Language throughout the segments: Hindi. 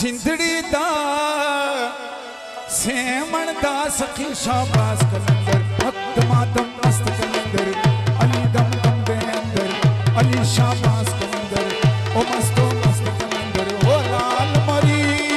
सिंधड़ी दा सेमण दा सखी शाबाश कलंदर हक मातम मस्त कलंदर अली दम दम दे अंदर अली शाबाश कलंदर ओ मस्तो मस्त कलंदर ओ लाल मरी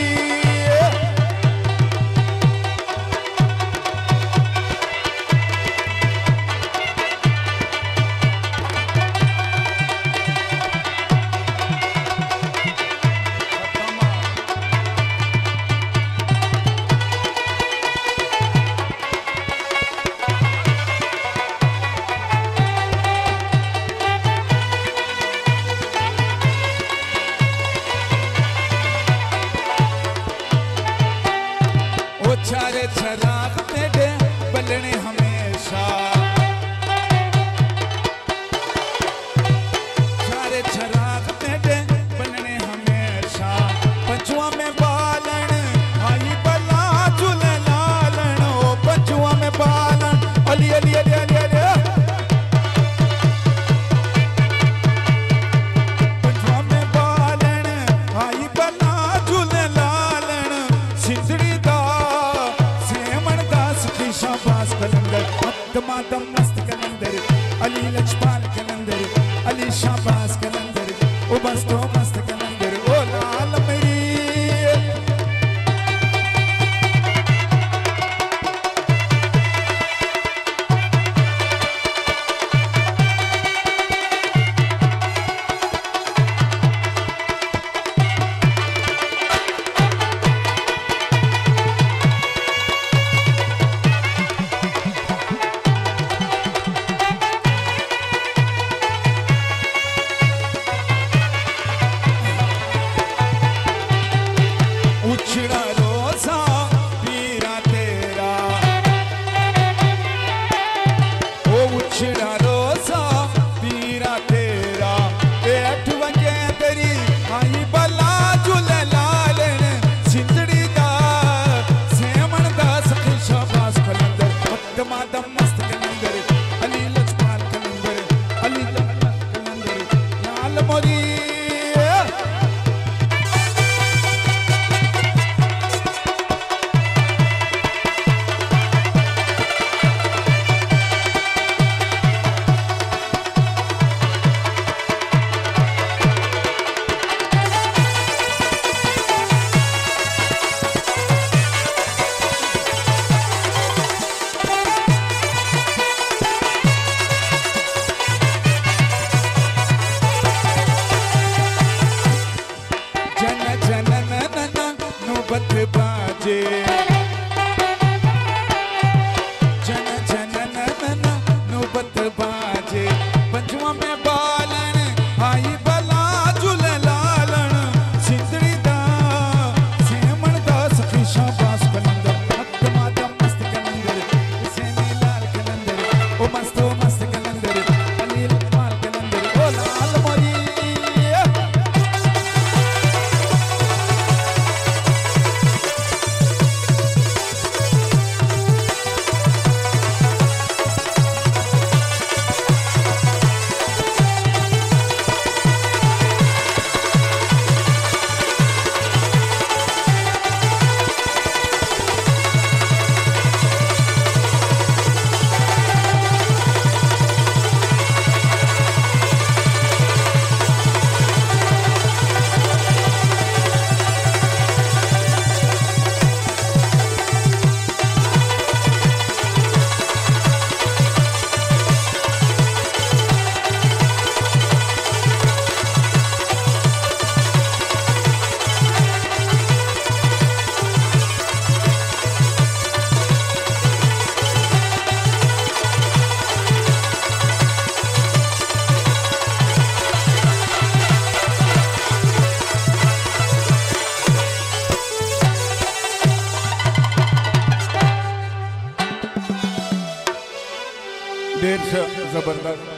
चारे चराग तेरे बलने हमेशा चारे चराग तेरे बलने हमेशा पंचुआ में बालन आई बला झूले लालन ओ पंचुआ में बालन अली अली अली अली अली पंचुआ में बालन आई बला झूले लालन सिंधड़ी शाबाश कलंदर मातम मस्त कलंदर अली लजपाल कलंदर अली शाबाश कलंदर ओ मस्तो मस्त कलंदर ओ लाल मेरी उछड़ा रोजा पीरा तेरा ओ उछड़ा रोजा पीरा तेरा एठ वगे तेरी आई बला झूले लालन सिंधड़ी दा सेमण दा सखी शाबाश कलंदर हक मातम मस्त कलंदर अली लजपाल कलंदर अली कलंदर लाल मोरी बाजे जन जन नन नौबत बाजे पंचुआ में बालन आई बला झूले लालन सिंधड़ी दा सेमण दा सखी शाबाश कलंदर हक मातम मस्त कलंदर हुसैनी लाल कलंदर ओ मस्तो मस्त कलंदर अली लजपाल कलंदर ओ लाल मोरी देर से जबरदस्त